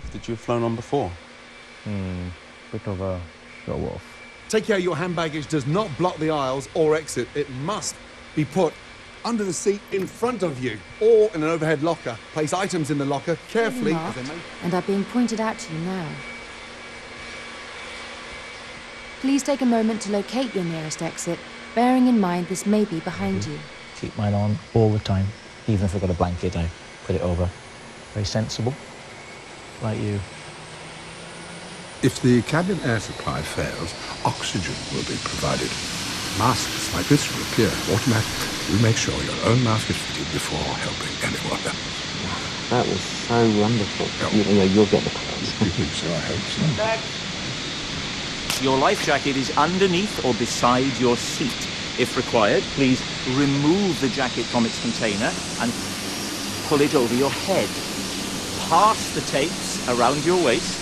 aircraft that you've flown on before? Bit of a show-off. Take care your hand baggage does not block the aisles or exit. It must be put under the seat in front of you or in an overhead locker. Place items in the locker carefully as they may... and are being pointed out to you now. Please take a moment to locate your nearest exit, bearing in mind this may be behind you. Keep mine on all the time. Even if I've got a blanket, I put it over. Very sensible, like you. If the cabin air supply fails, oxygen will be provided. Masks like this will appear automatically. We make sure your own mask is fitted before helping anyone. That was so wonderful. You'll get the clothes. So I hope so. Your life jacket is underneath or beside your seat. If required, please remove the jacket from its container and pull it over your head. Pass the tapes around your waist